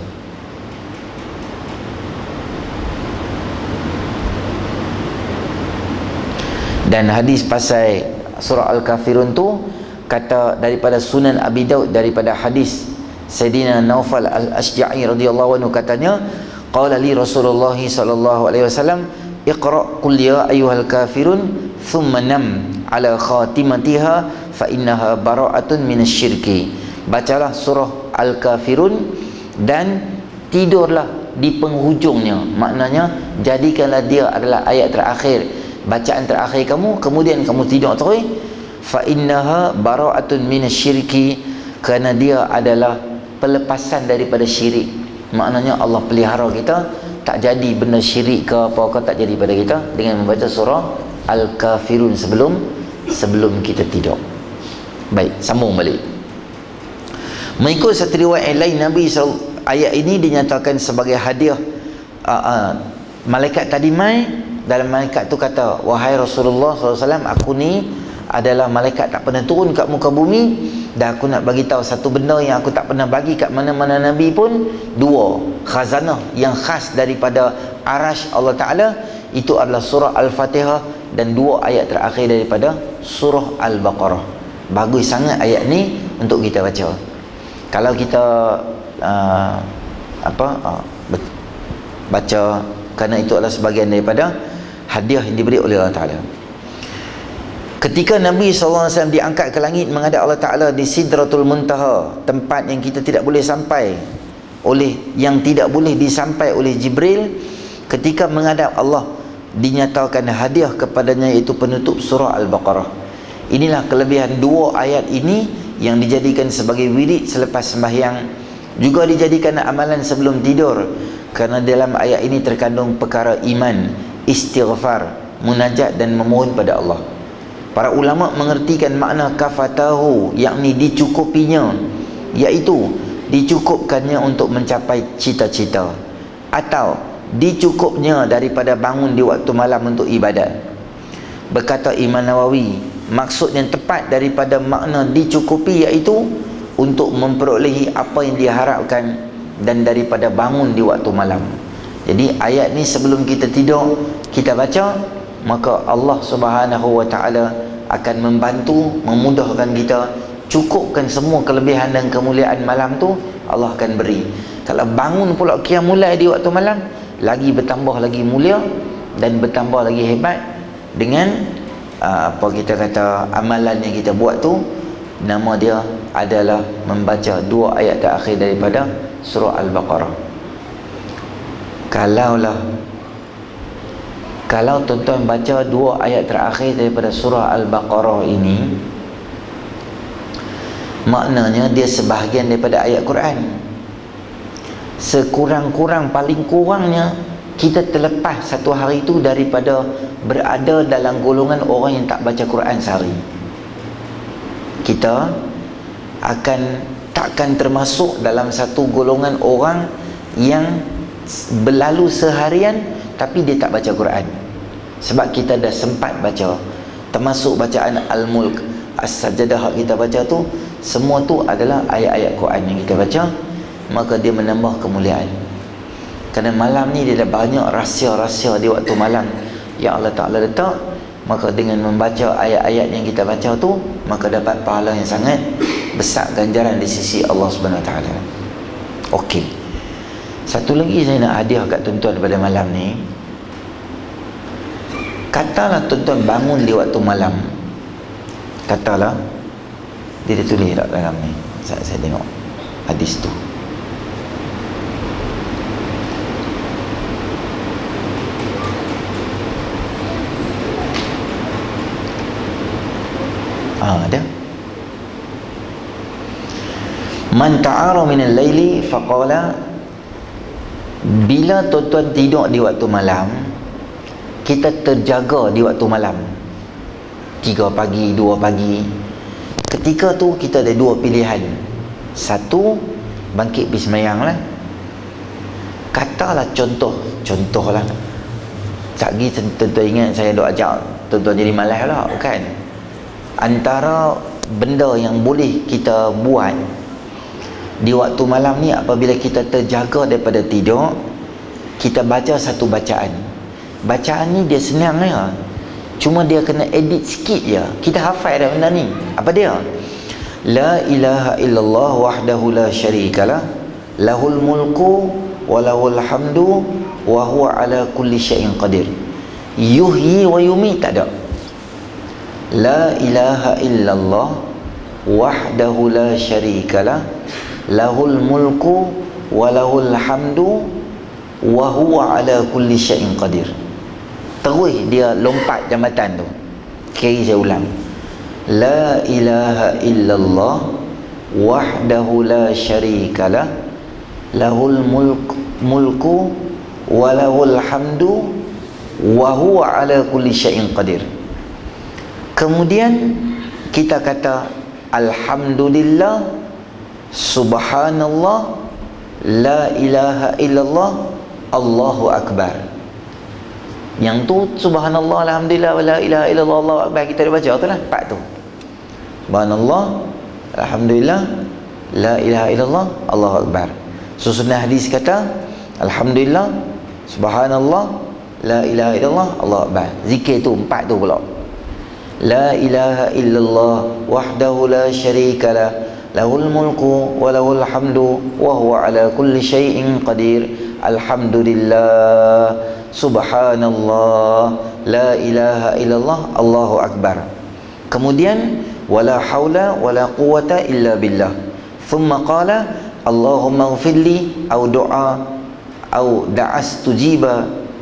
Dan hadis pasal surah Al-Kafirun tu, kata daripada Sunan Abi Daud, daripada hadis Sayyidina Naufal Al-Ashja'i radhiyallahu anhu, katanya qala li Rasulullah sallallahu alaihi wasallam, iqra qul ya ayyuhal kafirun thumma nam ala khatimatiha fa innaha bara'atun minasyirki. Bacalah surah Al-Kafirun dan tidurlah di penghujungnya. Maknanya jadikanlah dia adalah ayat terakhir, bacaan terakhir kamu, kemudian kamu tidur terus. Fa innaha bara'atun minasyirki, kerana dia adalah pelepasan daripada syirik. Maknanya Allah pelihara kita tak jadi benda syirik ke apa ke, tak jadi pada kita dengan membaca surah Al-Kafirun sebelum sebelum kita tidur. Baik, sambung balik. Mengikut satu riwayat lain, Nabi ayat ini dinyatakan sebagai hadiah. uh, uh, Malaikat tadi mai, dalam malaikat tu kata, wahai Rasulullah sallallahu alaihi wasallam, aku ni adalah malaikat tak pernah turun kat muka bumi, dan aku nak bagi tahu satu benda yang aku tak pernah bagi kat mana-mana Nabi pun. Dua khazanah yang khas daripada arash Allah Ta'ala, itu adalah surah Al-Fatihah dan dua ayat terakhir daripada surah Al-Baqarah. Bagus sangat ayat ni untuk kita baca. Kalau kita uh, apa uh, baca, kerana itu adalah sebahagian daripada hadiah yang diberi oleh Allah Ta'ala. Ketika Nabi sallallahu alaihi wasallam diangkat ke langit menghadap Allah Ta'ala di Sidratul Muntaha, tempat yang kita tidak boleh sampai oleh, yang tidak boleh disampai oleh Jibril, ketika menghadap Allah dinyatakan hadiah kepadanya, iaitu penutup surah Al-Baqarah. Inilah kelebihan dua ayat ini yang dijadikan sebagai wirid selepas sembahyang, juga dijadikan amalan sebelum tidur, kerana dalam ayat ini terkandung perkara iman, istighfar, munajat dan memohon pada Allah. Para ulama mengertikan makna kafatahu, yakni dicukupinya, iaitu dicukupkannya untuk mencapai cita-cita, atau dicukupnya daripada bangun di waktu malam untuk ibadat. Berkata Imam Nawawi, maksud yang tepat daripada makna dicukupi iaitu untuk memperolehi apa yang diharapkan dan daripada bangun di waktu malam. Jadi ayat ni sebelum kita tidur kita baca, maka Allah Subhanahu wa Ta'ala akan membantu, memudahkan kita, cukupkan semua kelebihan dan kemuliaan malam tu Allah akan beri. Kalau bangun pula qiyam mulai di waktu malam, lagi bertambah lagi mulia dan bertambah lagi hebat dengan uh, apa kita kata amalan yang kita buat tu. Nama dia adalah membaca dua ayat terakhir daripada surah Al-Baqarah. Kalaulah Kalau tuan-tuan baca dua ayat terakhir daripada surah Al-Baqarah ini, maknanya dia sebahagian daripada ayat Quran. Sekurang-kurang, paling kurangnya kita terlepas satu hari itu daripada berada dalam golongan orang yang tak baca Quran sehari. Kita akan takkan termasuk dalam satu golongan orang yang berlalu seharian tapi dia tak baca Quran. Sebab kita dah sempat baca, termasuk bacaan Al-Mulk, As-Sajdah kita baca tu, semua tu adalah ayat-ayat Quran yang kita baca. Maka dia menambah kemuliaan. Kerana malam ni dia ada banyak rahsia-rahsia di waktu malam yang Allah Ta'ala letak. Maka dengan membaca ayat-ayat yang kita baca tu, maka dapat pahala yang sangat besar, ganjaran di sisi Allah Subhanahu Wa Ta'ala. Okey, satu lagi saya nak hadiah kat tuan-tuan pada malam ni. Katalah tuan-tuan bangun di waktu malam, katalah, dia dah tulis tak dalam ni, saya, saya tengok hadis tu. Ah, ada. Man ta'ara min al-laili faqala, bila tuan-tuan tidur di waktu malam, kita terjaga di waktu malam, tiga pagi, dua pagi. Ketika tu kita ada dua pilihan. Satu, bangkit pergi semayang lah. Katalah contoh, contoh lah, tak lagi tuan-tuan ingat saya duk ajak tuan-tuan jadi malas lah, bukan. Antara benda yang boleh kita buat di waktu malam ni, apabila kita terjaga daripada tidur, kita baca satu bacaan. Bacaan ni dia senang ya, cuma dia kena edit sikit je. Kita hafal dah benda ni. Apa dia? La ilaha illallah wahdahu la syarikalah, lahul mulku wa lahul hamdu wa huwa ala kulli syai'in qadir. Yuhyi wa yumit, tak ada. La ilaha illallah wahdahu la syarikalah, lahul mulku wa lahul hamdu wa huwa ala kulli syai'in qadir. Terus dia lompat jambatan tu. Kiri saya ulang. La ilaha illallah wahdahu la syarikalah, lahul mulku, mulku wa lahul hamdu wa huwa ala kulli syai'in qadir. Kemudian kita kata alhamdulillah, subhanallah, la ilaha illallah, Allahu akbar. Yang tu subhanallah, alhamdulillah, la ilaha illallah, Allahu akbar, kita dah baca tu lah, empat tu. Subhanallah, alhamdulillah, la ilaha illallah, Allahu akbar. Susunan hadis kata alhamdulillah, subhanallah, la ilaha illallah, Allahu akbar. Zikir tu empat tu pula. La ilaha illallah wahdahu la syarikalah, lahul mulku wa lahul hamdu wa huwa ala kulli syai'in qadir. Alhamdulillah, subhanallah, la ilaha illallah, Allahu akbar. Kemudian wala haula wala quwwata illa billah. Thumma qala Allahumma ighfirli, au doa au da'as tujiba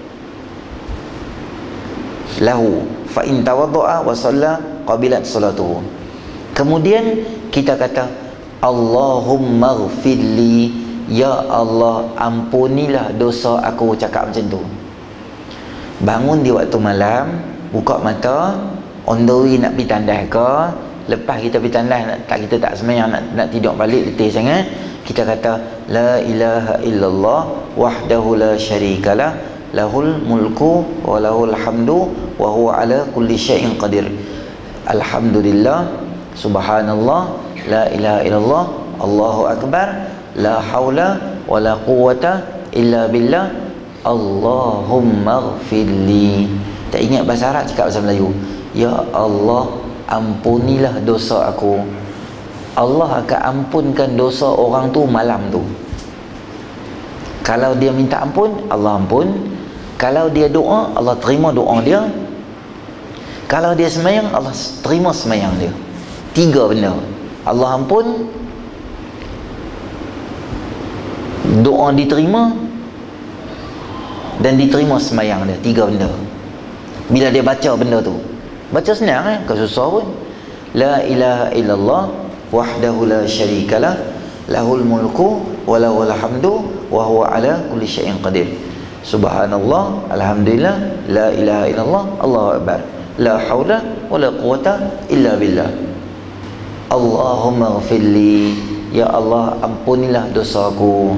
lahu fa in tawadda'a wa shalla qabilat salatuhu. Kemudian kita kata Allahumma ighfirli, ya Allah ampunilah dosa aku, cakap macam tu. Bangun di waktu malam, buka mata, on the way nak pergi tandas ke, lepas kita pergi tandas nak, tak, kita tak semayang, nak, nak tidur balik letih sangat, kita kata la ilaha illallah wahdahu la syarikalah, lahul mulku wa lahul hamdu wa huwa ala kulli syai'in qadir. Alhamdulillah, subhanallah, la ilaha illallah, Allahu akbar, la haula wa la quwwata illa billah, Allahumma ighfirli. Tak ingat bahasa Arab, cakap bahasa Melayu. Ya Allah ampunilah dosa aku. Allah akan ampunkan dosa orang tu malam tu. Kalau dia minta ampun, Allah ampun. Kalau dia doa, Allah terima doa dia. Kalau dia semayang, Allah terima semayang dia. Tiga benda. Allah ampun, doa diterima, dan diterima sembahyang dia. Tiga benda bila dia baca benda tu. Baca senang eh, bukan susah pun. La ilaha illallah wahdahu la syarikalah lahul mulku wa lahul hamdu wa huwa ala kulli syai'in qadir. Subhanallah, alhamdulillah, la ilaha illallah, Allahu akbar, la haula wa la quwata illa billah. Allahumma ghfirli, ya Allah ampunilah dosaku.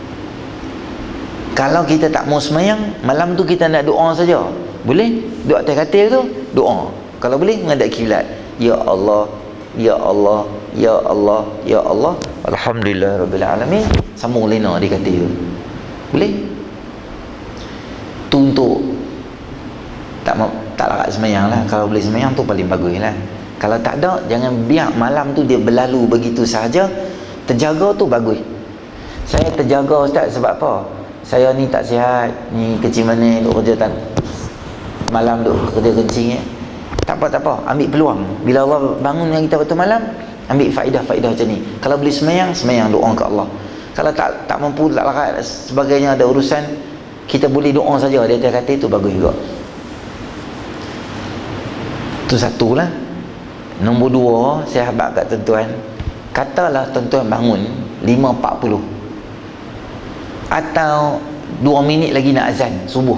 Kalau kita tak mau sembahyang, malam tu kita nak doa saja. Boleh? Doa atas katil tu, doa. Kalau boleh, menghadap kiblat. Ya Allah, ya Allah, ya Allah, ya Allah, alhamdulillah rabbil alamin. Sambung lena di katil tu. Boleh? Tu untuk tak mau, tak larat sembahyang lah. Kalau boleh sembahyang tu paling bagus lah. Kalau tak ada, jangan biar malam tu dia berlalu begitu sahaja. Terjaga tu bagus. Saya terjaga Ustaz sebab apa? Saya ni tak sihat, ni kecil mana duk kerja tak malam duk kerja kencing eh. Tak apa tak apa, ambil peluang. Bila Allah bangunkan kita waktu malam, ambil faedah-faedah macam ni. Kalau boleh sembahyang, sembahyang doa ke Allah. Kalau tak tak mampu, tak larat sebagainya, ada urusan, kita boleh doa saja di atas katil tu bagus juga. Tu satu lah. Nombor dua, saya habaq kat tuan-tuan, katalah tuan-tuan bangun lima empat puluh atau dua minit lagi nak azan subuh,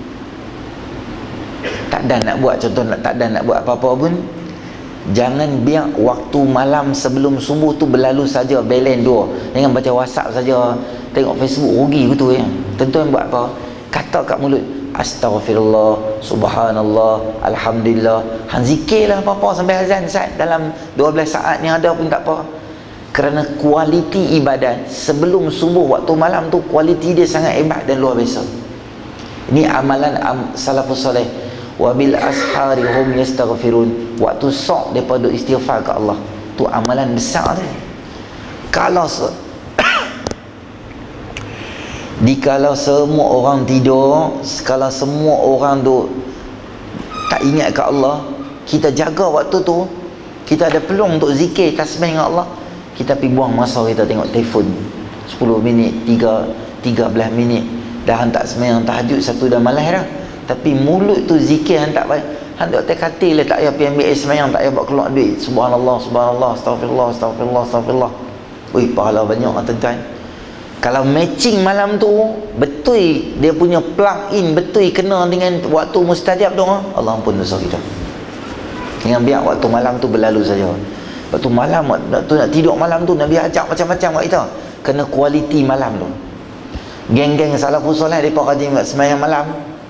tak dan nak buat, contoh tak dan nak buat apa-apa pun, jangan biar waktu malam sebelum subuh tu berlalu saja, balance dua. Jangan baca WhatsApp saja, tengok Facebook, rugi betul ya. Tuan-tuan buat apa? Kata kat mulut, astaghfirullah, subhanallah, alhamdulillah. Hang zikirlah apa-apa sampai azan saat dalam dua belas saat ni ada pun tak apa. Kerana kualiti ibadat sebelum subuh waktu malam tu, kualiti dia sangat hebat dan luar biasa. Ini amalan am, salafus salih. Wa bil ashari hum yastaghfirun. Waktu sok depa duk istighfar ke Allah. Tu amalan besar dia. Kalau se dikala semua orang tidur, kalau semua orang duk tak ingat ke Allah, kita jaga waktu tu, kita ada peluang untuk zikir tasbih dengan Allah, kita pergi buang masa kita tengok telefon sepuluh minit, tiga, tiga belas minit. Dah hantar sembahyang tahajud satu dah malas dah, tapi mulut tu zikir hantar hantar atas katil lah, tak payah pergi ambil sembahyang, tak payah buat keluar duit. Subhanallah, subhanallah, astagfirullah, astagfirullah, astagfirullah. Ui, pahala banyak lah tuan-tuan. Kalau matching malam tu betul, dia punya plug in betul kena dengan waktu mustajab doa, Allah ampun dosa kita. Jangan biar waktu malam tu berlalu saja. Waktu malam, waktu nak tidur malam tu, Nabi ajak macam-macam kat kita. Kena kualiti malam tu. Geng-geng salafus soleh mereka rajin sembahyang malam.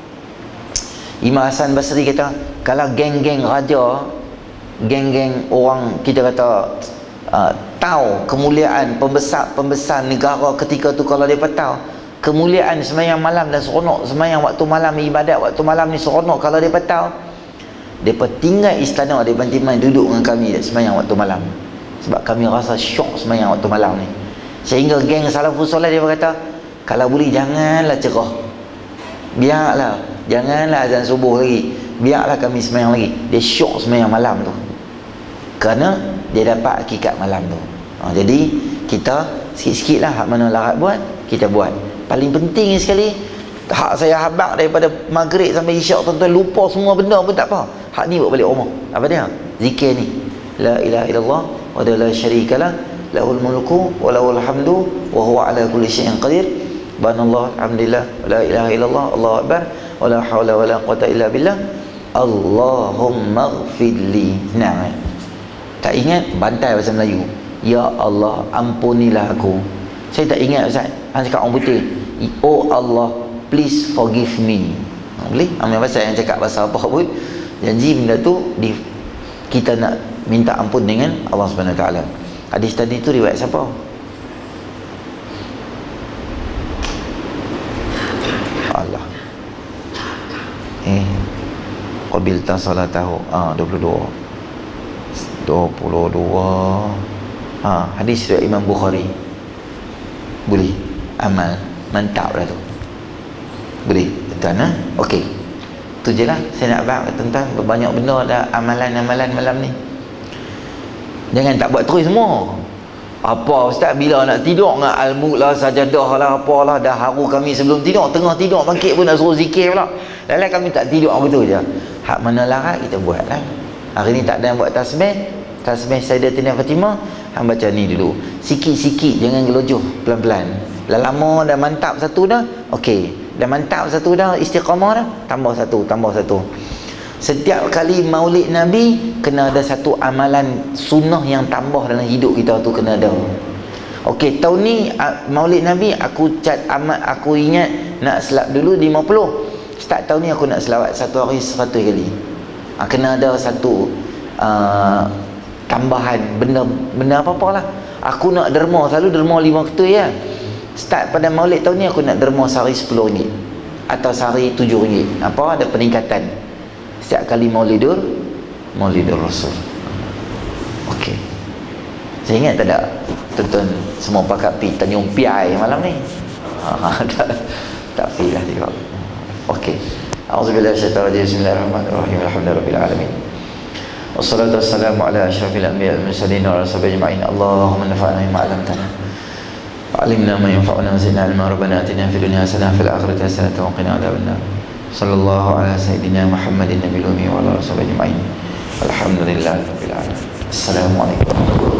Imam Hasan Basri kata, kalau geng-geng raja, geng-geng orang kita kata uh, tahu kemuliaan pembesar-pembesar negara ketika tu, kalau mereka tahu kemuliaan sembahyang malam dan seronok sembahyang waktu malam, ibadat waktu malam ni seronok, kalau mereka tahu, mereka tinggal istana, mereka timai duduk dengan kami sembahyang waktu malam, sebab kami rasa syok sembahyang waktu malam ni. Sehingga geng salafus soleh dia kata, kalau boleh janganlah cerah, biarlah, janganlah azan subuh lagi, biarlah kami sembahyang lagi. Dia syok sembahyang malam tu, kerana dia dapat hakikat malam tu. Ha, jadi kita sikit-sikit lah hak mana larat buat, kita buat. Paling penting sekali, hak saya habaq daripada maghrib sampai isyak, tuan-tuan lupa semua benda pun tak apa, hak ni buat balik rumah. Apa dia? Zikir ni, la ilaha illallah wa la syarikalah lahul mulku wa lahul hamdu wa huwa ala kulli syai'in qadir. Subhanallah, alhamdulillah, la ilaha illallah, Allahu akbar, wa la haula wa la quwata illa billah. Allahumma ghfirli. Nah, eh? Tak ingat, bantai bahasa Melayu, ya Allah ampunilah aku. Saya tak ingat Ustaz, hang cakap orang putih, oh Allah please forgive me. Ha, boleh? Ambil bahasa yang cakap bahasa apa pun, janji benda tu di, kita nak minta ampun dengan Allah Subhanahu Wa Taala. Hadis tadi tu riwayat siapa? Allah. Eh, qabilta salatahu. Ah, dua puluh dua. dua puluh dua. Ha, hadis riwayat Imam Bukhari. Boleh amal, mantap dah tu. Boleh tuan ha? Okey. Tu je lah saya nak bahas tentang banyak benda ada amalan-amalan malam ni. Jangan tak buat terus semua. Apa ustaz, bila nak tidur dengan al-mulk lah, sajadah lah, apalah, dah haru kami sebelum tidur, tengah tidur bangkit pun nak suruh zikir pula. Lain-lain kami tak tidur begitu je. Hak mana larat kita buat lah. Hari ni tak ada yang buat tasbih, tasbih Sayyidatina Fatimah, hang baca ni dulu. Sikit-sikit, jangan gelojoh, pelan-pelan. Dah lama dah mantap satu dah, okey. Dah mantap satu dah, istiqamah dah, tambah satu, tambah satu. Setiap kali maulid Nabi kena ada satu amalan sunnah yang tambah dalam hidup kita tu, kena ada. Okey, tahun ni maulid Nabi aku cat amat, aku ingat nak selap dulu lima puluh. Start tahun ni aku nak selawat satu hari seratus kali. Ha, kena ada satu uh, tambahan benda benda apa-apalah. Aku nak derma, selalu derma lima ketui ya. Start pada maulid tahun ni aku nak derma sehari sepuluh ringgit atau sehari tujuh ringgit. Apa, ada peningkatan setiap kali maulidur maulidur Rasul. Okey, saya ingat tak ada tuan-tuan semua pakat pi Tanjung Piai malam ni? Ha, tak tak pi lah tengok. Okey, auzubillahi minasyaitanir rajim. Bismillahirrahmanirrahim. Alhamdulillahirabbil alamin. Wassalatu wassalamu ala asyrafil anbiya'i wal mursalin wa ala sahbihi ajma'in. Allahumma nafa'na bima 'allamtana wa'allimna ma yanfa'una wa zidna 'ilma. Rabbana atina fid dunya hasanah wa fil akhirati hasanah wa qina adzabannar. Sallallahu ala sayyidina Muhammadin nabiyil ummi wa ala sahbihi ajma'in. Alhamdulillahirabbil alamin. Assalamualaikum warahmatullahi wabarakatuh.